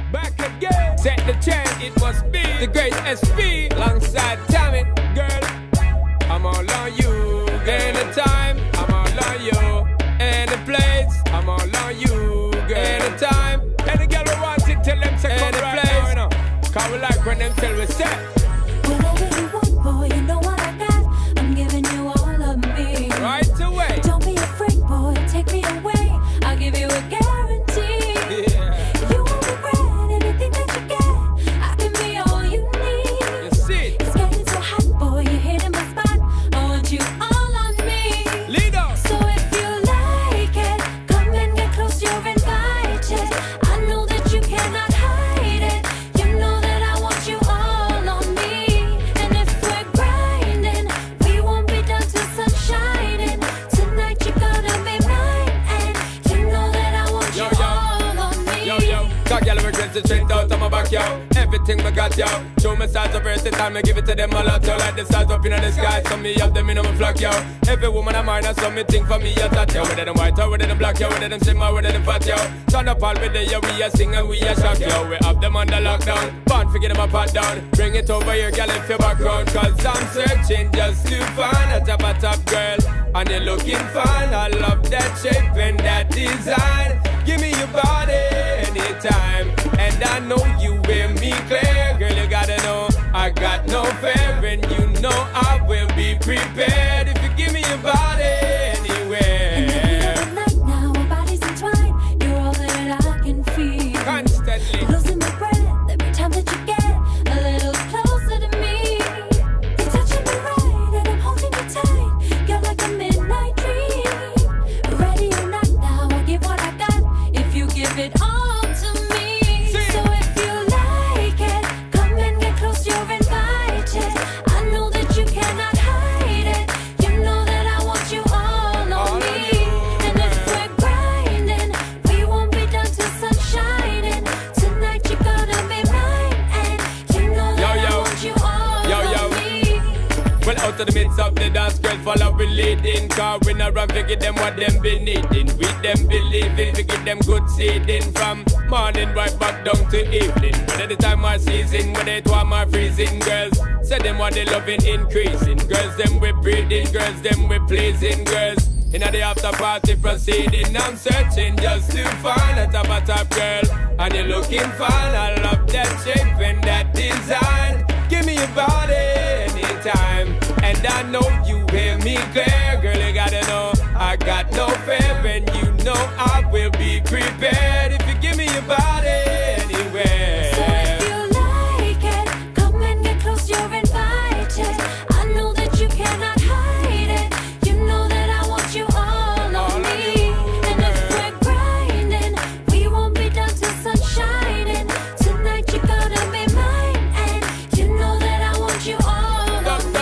Back again, set the chant, it must be the great SP alongside Tammy. Girl, I'm all on you. Anytime, I'm all on you. Any place, I'm all on you. Girl, anytime, any girl who wants it, tell them to come right now, you know. Cause we like when them tell we set. Whatever you want, boy, you know what I got. I'm giving you all of me. Right away. Don't be afraid, boy, take me away. I'll give you a guarantee. Yeah. You won't regret anything that you get. I can be all you need. You see? It's getting so hot, boy, you're hitting my spot. I want you all on me. Lead on. So if you like it, come and get close, you're invited. I know that you cannot hide it. You know that I want you all on me. And if we're grinding, we won't be done till sun shining. Tonight you're gonna be mine, and you know that I want you all on me. Yo, got y'all regrets to straight out of my back, yo. Everything I got, yo. Show me sides of versatile, me give it to them a lot, yo. Like the stars up in the sky, so me have them in my flock, yo. Every woman of mine has something think for me, a touch, yo. Whether them white or whether them black, yo. Whether them slim or whether them fat, yo. Turn up all with the, yo. We a sing and we a shock, yo. We have them under lockdown. Born forget them a pat down. Bring it over here, girl, if your background. Cause I'm searching just to find a top girl. And you're looking fine. I love that shape and that design. Give me your body anytime. And I know you wear me clear. Girl, you gotta know I got no fear. And you know I will be prepared. If you give me your body anywhere. And every night now, our bodies entwined. You're all that I can feel. Constantly. Losing my breath every time that you get a little closer to me. You're touching me right and I'm holding you tight. You're like a midnight dream. Ready or not now, I give what I got. If you give it all to me. So if you like it, come and get close, you're invited. I know that you cannot hide it. You know that I want you all on me. And if we're grinding, we won't be done till sun shining. Tonight you're gonna be mine, and you know that I want you all on me. Well, out of the midst of the dance, girl, follow we leading. Car we not run, forget them what them be needing. With them believing, we give them good seeding. From morning right back down to evening. Whether the time or season, whether it warm or freezing, girls. Say them what they loving increasing. Girls, them we breeding. Girls, them we pleasing. Girls, in the after party proceeding. I'm searching just to find a top girl. And you're looking fine. I love that shape and that design. Give me your body anytime. And I know you hear me clear. Girl, you gotta know I got no fear. And you know I will be prepared. If you give me your body anywhere. So if you like it, come and get close, you're invited. I know that you cannot hide it. You know that I want you all on me. And if we're grinding, we won't be done till sun shining. Tonight you're gonna be mine, and you know that I want you all on me.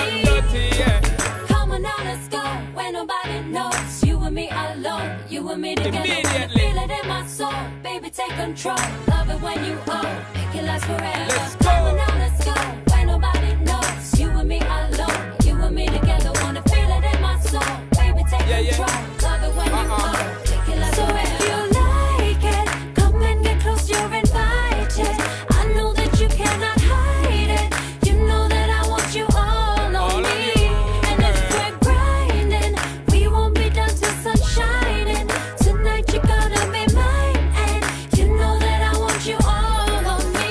Come on now, let's go, where nobody knows. You and me alone, you and me together. Immediately. Feel it in my soul, baby, take control. Love it when you own, make it last forever. Let's go. Come on now, let's go, where nobody knows. You and me alone, you and me together. Wanna feel it in my soul, baby, take control. Love it when you own, make it last forever. So if you like it, come and get close, you're invited. I know that you cannot hide it. You know that I want you all on me. And if we're grinding, we won't be done till sun shining. Tonight you're gonna be mine, and you know that I want you all on me.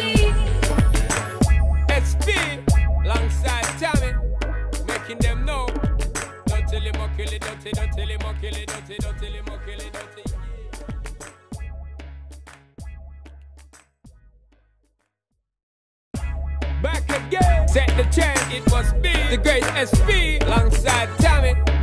SP alongside Tammy, making them know. Don't tell him or kill it, don't tell him or kill it, don't tell him or kill it, don't tell. Back again, set the chant, it must be the great SP alongside Tammy.